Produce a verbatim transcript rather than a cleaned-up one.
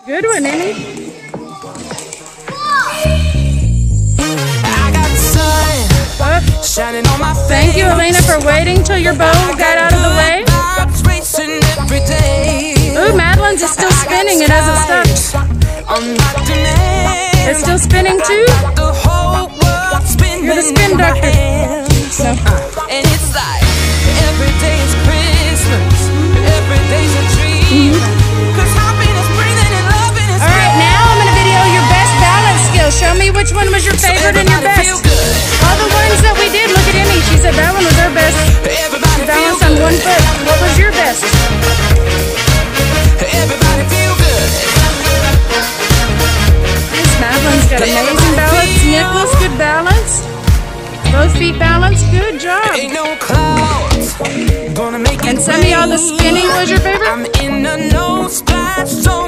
Good one, Emmy. Thank you, Elena, for waiting till your bow got out of the way. Ooh, Madeline's is still spinning. It hasn't stopped. It's still spinning too? You're the spin doctor. No. And it's like every day is Christmas, every day's a dream. Cause happiness, breathing, and loving is. Alright, now I'm gonna video your best balance skill. Show me which one was your favorite and your best. All the ones that we did, look at Emmy. She said that one was her best. She balanced on one foot. What was your best? Everybody feel good. Miss Madeline's got amazing balance. Nicholas, good balance. Both feet balanced. Good job. Ain't no clouds gonna make it and Sammy, all the spinning was your favorite? I'm in a no splash zone.